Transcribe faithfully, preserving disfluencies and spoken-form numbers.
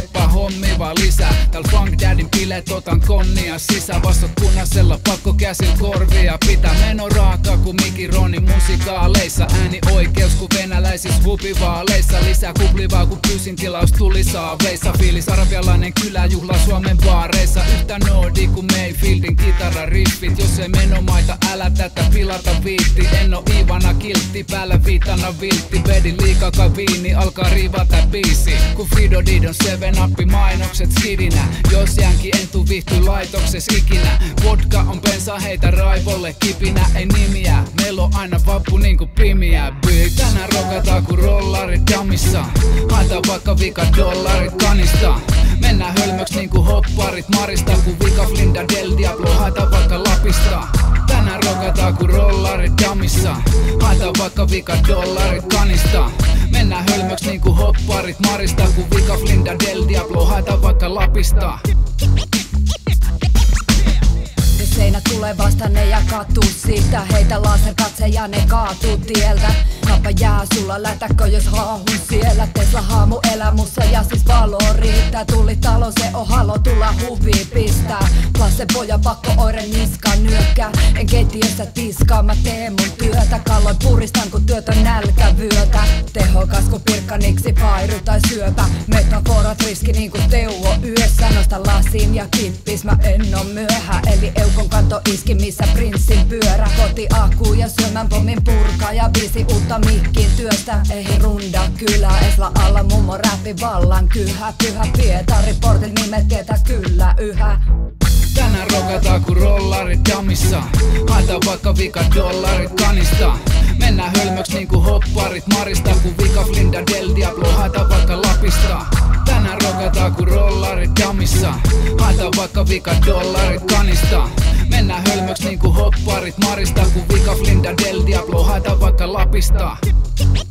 Teppa hommi vaan lisää. Tääl Funk Daddyn bileet otan konnia sisään. Vastat punaisella pakko käsin korvia. Pitää meno raaka ku Miki Roni musikaaleissa. Ääni oikeus ku venäläisis hupivaaleissa. Lisää kuplivaa ku pyysin tilaus tuli saaveissa. Fiilis arabialainen kyläjuhla Suomen baareissa. Yhtä noodi ku Mayfieldin kitarariffit. Jos ei menomaita älä tätä pilata viitti. En oo Ivana kiltti päällä viitana viltti. Vedin liikaa kaviini alkaa rivata biisi. Ku Fido Didon seven up mainokset skidinä. Jos jäänkin en tuu vihty laitokses ikinä. Vodka on bensa heitä raivolle kipinä. Ei nimiä, meillä on aina vappu niinku pimiä. Byy, tänään rokataan ku rollarit damissa. Haetaan vaikka vika dollarit kanista. Mennään hölmöks niinku hopparit Marista. Ku vika Flinda del Diablo haetaan vaikka Lapista. Tänään rokataan ku rollarit damissa. Haetaan vaikka vika dollarit kanista. Mennään hölmöks niinku hopparit Marista. Ku vika Flinda del Diablo haetaan vaikka Lapista. Seinä tulee vastaan, ne ja katuu siitä. Heitä laserkatse ja ne kaatuu tieltä. Kappa jää sulla, lätäkö jos haahun siellä. Tesla haamu elämussa ja siis valo riittää. Tuli talo, se on halo, tulla huviin pistää. Lasse poja pakko oiren niska nyökkää. En keittiössä tiskaa, mä teen mun työtä. Kalloin puristan kun työtön nälkävyötä. Tehokas kun pirkkaniksi pairy tai syöpä. Metaforat riski niinku teuvo yössä. Nosta lasin ja kippis, mä en oo myöhä. Eli eukon kanto iski missä prinssin pyörä. Koti akuu ja syömän pommin purkaa. Ja viisi uutta mikkin työstä. Ei runda kylä, Esla alla mummo räppi vallan kyhä. Pyhä Pietari portin nimet tietää kyllä yhä. Tänään rokataan ku rollarit damissa. Haetaan vaikka vika dollarit kanista. Mennään hölmöks niinku hopparit Marista. Ku vika Flinda del Diablo haetaan vaikka Lapista. Tänään rokataan ku rollarit damissa. Haetaan vaikka vika dollarit kanista. Mennään hölmöks niinku hopparit Marista. Ku vika Flinda del Diablo haetaan vaikka Lapista.